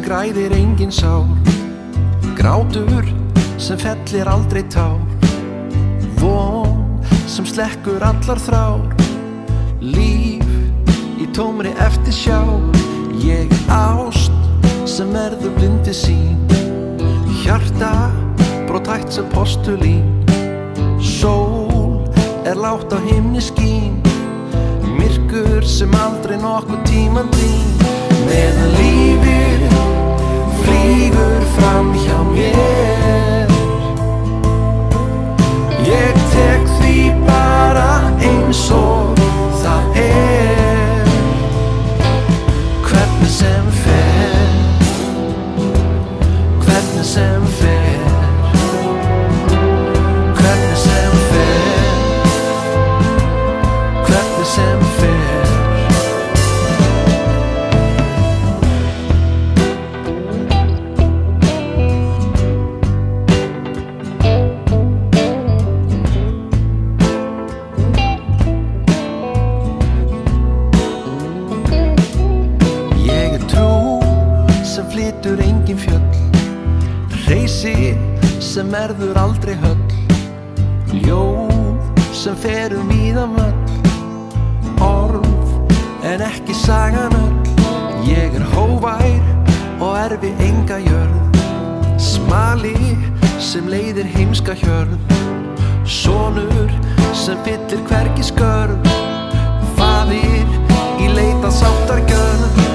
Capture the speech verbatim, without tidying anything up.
græðir engin sár, grátur sem fellir aldrei tár, von sem slekkur allar þrár, líf í tómri eftirsjá. Ég er ást sem verður blindi sín, hjarta brothætt sem postulín, sól er lágt á himni skín, myrkur sem aldrei nokkuð tímann dvín. Meðan lífið flýgur fram hjá mér, ég tek því bara eins og það er. Hvernig sem fer, hvernig sem fer, hvernig sem fer, hvernig sem fer. Sem flytur engin fjöll, hreysi sem verður aldrei höll, ljóð sem fer um víðan völl, orð en ekki sagan öll. Ég er hóvær og erfi enga jörð, smali sem leiðir heimska hjörð, sonur sem fyllir hvergi skörð, faðir í leit að sáttargjörð.